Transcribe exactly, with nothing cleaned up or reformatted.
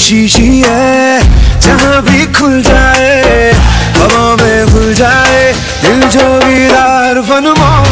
शीशी है, जहाँ भी खुल जाए हवा में घुल जाए, दिल जोगीदार फन मौला।